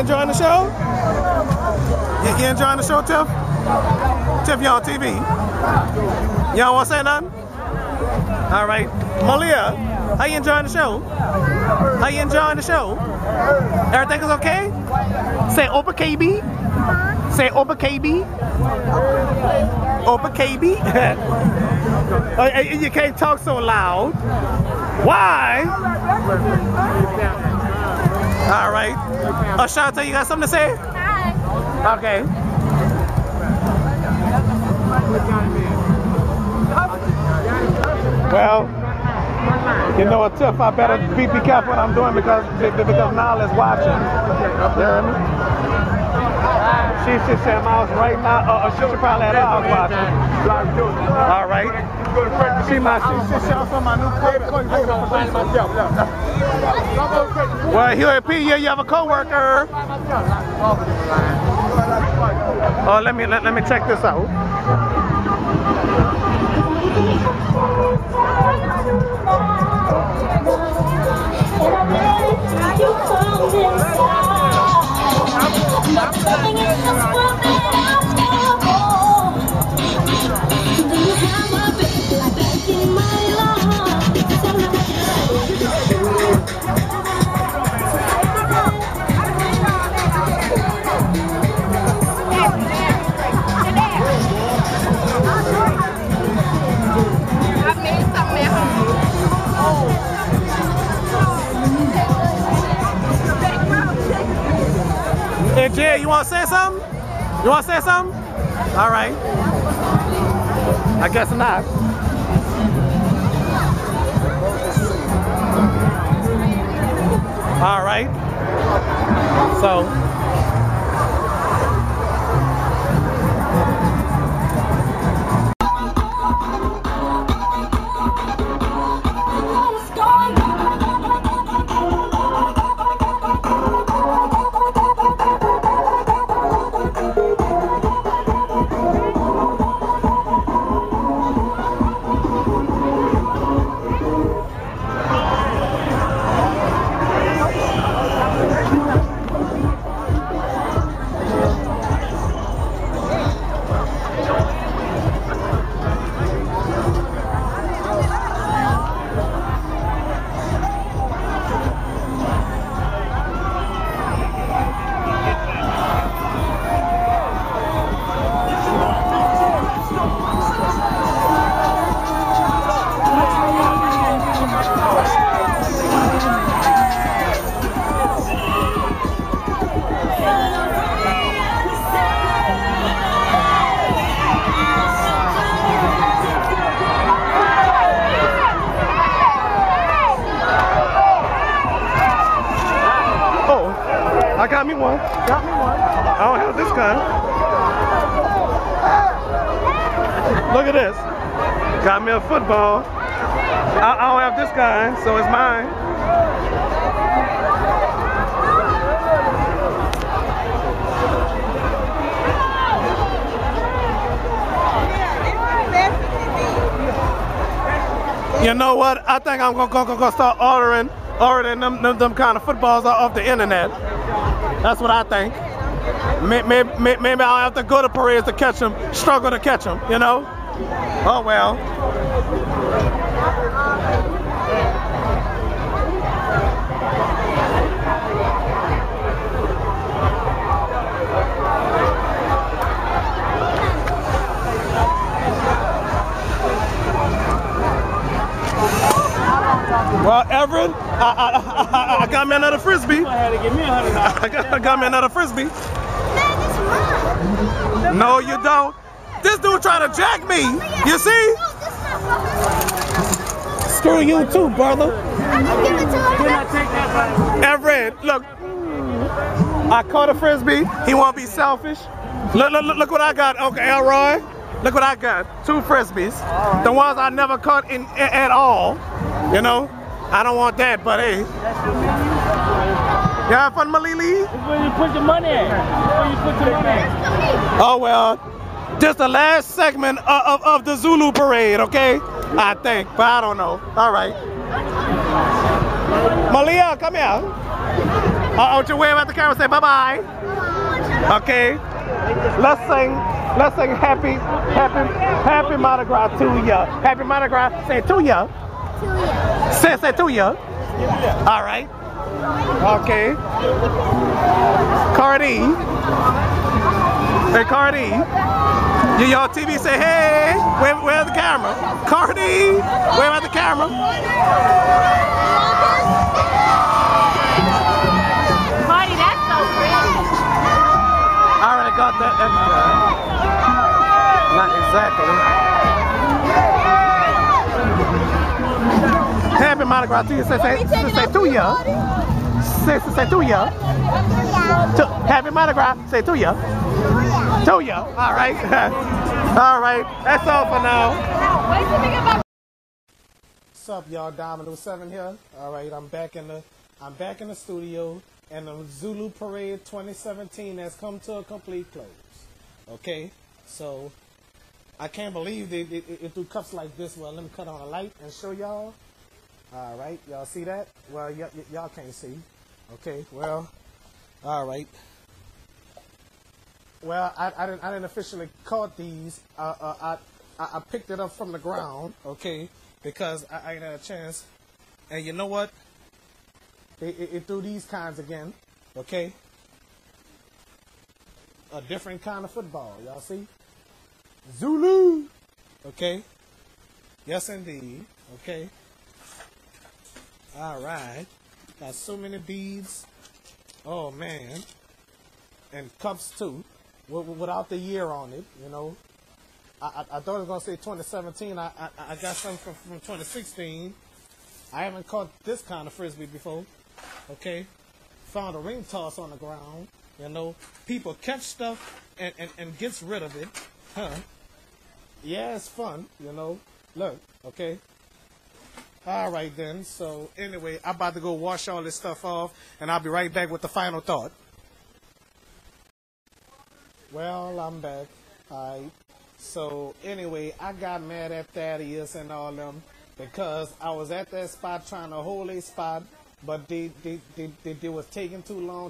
enjoying the show? You enjoying the show, Tiff? Tiff, you on TV? You don't want to say nothing? All right. Malia, how you enjoying the show? How you enjoying the show? Everything is okay? Say Opa KB. Say Opa KB. Opa KB. You can't talk so loud. Why? All right. Ashanta, you got something to say? Hi. Okay. Well, you know what, Tiff, I better be careful what I'm doing because Nala's watching. You hear me? She should say mouse right now, or she should probably have house watching. All right. She shout for my new Well, here at P, you have a co-worker. Oh, let me check this out. Hey Jay, you want to say something? You want to say something? All right. I guess not. All right. So. I got me one. Got me one. I don't have this kind. Look at this. Got me a football. I don't have this kind, so it's mine. You know what? I think I'm gonna start ordering them kind of footballs off the internet. That's what I think. Maybe I'll have to go to parades to catch them, struggle to catch them, you know? Oh well. Well, Everett, I got me another frisbee. You had to give me $100. I got me another frisbee. No, you don't. This dude trying to jack me. You see? Screw you too, brother. Everett, look. I caught a frisbee. He won't be selfish. Look what I got. Okay, Elroy. Look what I got. 2 frisbees. Right. The ones I never caught at all. You know? I don't want that, but hey. You have fun, Malili? It's where you put your money at. Where you put your money at. Oh, well. Just the last segment of the Zulu Parade, okay? I think, but I don't know. All right. Malia, come here. Oh, you wave at the camera, say bye-bye. Okay. Let's sing happy Mardi Gras to ya. Happy Mardi Gras, say to ya. Say to ya. All right. Okay. Cardi. Hey, Cardi. Y'all TV say, hey, where's the camera? Cardi, where at the camera? Cardi, that's so pretty. I already got that. Not exactly. Happy Mardi Gras to you. Say to ya. Say to ya. Happy Mardi Gras. Say to ya. To ya. All right. All right. That's all for now. What's up, y'all? Dominoes 7 here. All right. I'm back in the studio, and the Zulu Parade 2017 has come to a complete close. Okay. So I can't believe they do cups like this. Well, let me cut on a light and show y'all. All right. Y'all see that? Well, y'all can't see. Okay. Well. All right. Well, I didn't officially caught these. I picked it up from the ground, okay, because I ain't had a chance. And you know what? It threw these kinds again, okay? A different kind of football, y'all see? Zulu, okay? Yes, indeed, okay? All right. Got so many beads. Oh, man. And cups, too. Without the year on it, you know. I thought it was going to say 2017. I got something from 2016. I haven't caught this kind of frisbee before. Okay. Found a ring toss on the ground. You know. People catch stuff and gets rid of it. Huh. Yeah, it's fun, you know. Look, okay. All right, then. So, anyway, I'm about to go wash all this stuff off, and I'll be right back with the final thought. Well, I'm back. All right. So, anyway, I got mad at Thaddeus and all them because I was at that spot trying to hold a spot, but they was taking too long,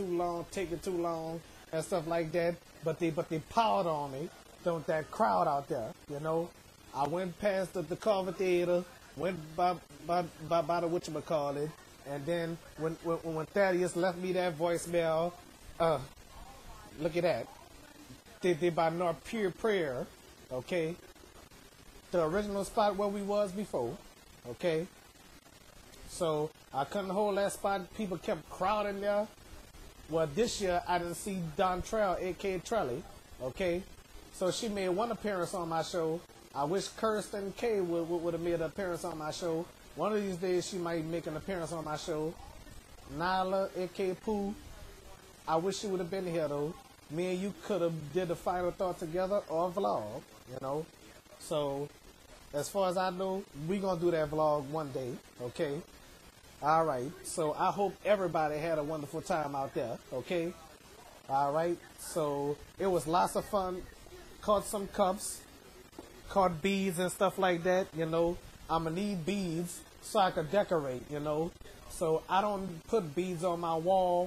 and stuff like that. But they powered on me. That crowd out there, you know. I went past the Carver Theater, went by the whatchamacallit, and then when Thaddeus left me that voicemail, look at that. They by North Pure Prayer, okay? The original spot where we was before, okay? So I couldn't hold that spot. People kept crowding there. Well, this year I didn't see Don Trell, a.k.a. Trelly, okay? So she made one appearance on my show. I wish Kirsten K would have made an appearance on my show. One of these days she might make an appearance on my show. Nyla, a.k.a. Pooh, I wish she would have been here, though. Me and you could have did the final thought together or a vlog, you know. So, as far as I know, we going to do that vlog one day, okay? All right. So, I hope everybody had a wonderful time out there, okay? All right. So, it was lots of fun. Caught some cups. Caught beads and stuff like that, you know. I'm going to need beads so I could decorate, you know. So, I don't put beads on my wall.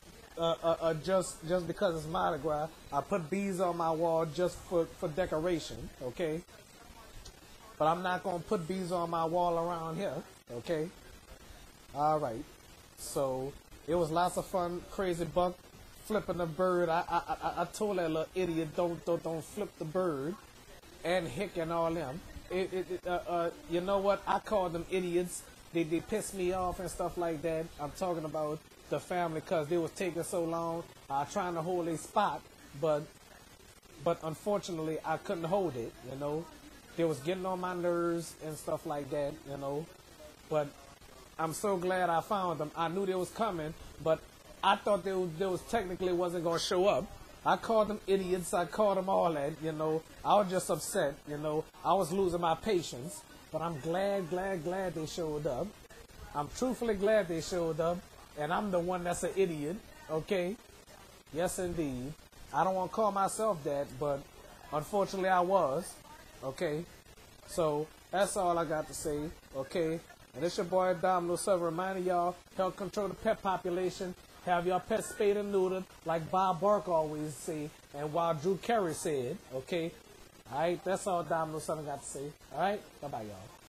Just because it's Mardi Gras, I put beads on my wall just for decoration, okay? But I'm not going to put beads on my wall around here, okay? All right. So, it was lots of fun. Crazy Buck flipping the bird. I told that little idiot, don't flip the bird. And Hick and all them. You know what? I call them idiots. They piss me off and stuff like that. I'm talking about the family because they was taking so long trying to hold a spot, but unfortunately I couldn't hold it, you know. They was getting on my nerves and stuff like that, you know. But I'm so glad I found them. I knew they was coming, but I thought they was technically wasn't going to show up. I called them idiots. I called them all that, you know. I was just upset, you know. I was losing my patience, but I'm glad they showed up. I'm truthfully glad they showed up. And I'm the one that's an idiot, okay? Yes, indeed. I don't want to call myself that, but unfortunately I was, okay? So that's all I got to say, okay? And it's your boy Dominoes 7 reminding y'all, help control the pet population. Have your pets spayed and neutered, like Bob Barker always say, and while Drew Carey said, okay? All right, that's all Dominoes Southern got to say. All right, bye-bye, y'all.